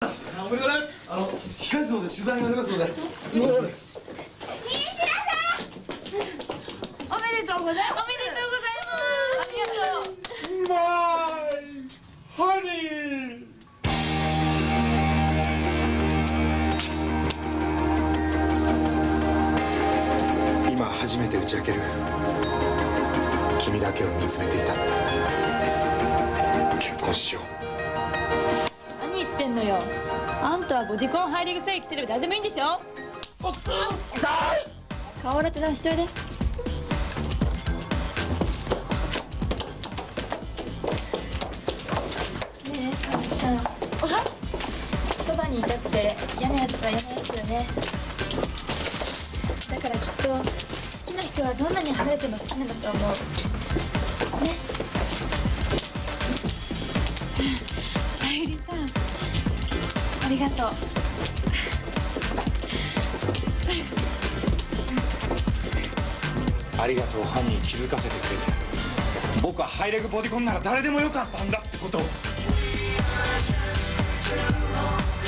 おめでとうございます。控室ので取材がありますので。 西田さん。おめでとうございます。おめでとうございます。ありがとう。 マイハニー。今初めて打ち明ける。君だけを見つめていたって。結婚しよう。 何言ってんのよ。あんたはボディコン入り臭い着てれば誰でもいいんでしょ。顔洗って直しといで。ねえ、かみさん。そばにいたって嫌なやつは嫌なやつよね。だからきっと好きな人はどんなに離れても好きなんだと思う。ね。さゆりさん、ありがとう。 ありがとうハニー、気づかせてくれて。僕はハイレグボディコンなら誰でもよかったんだってことを。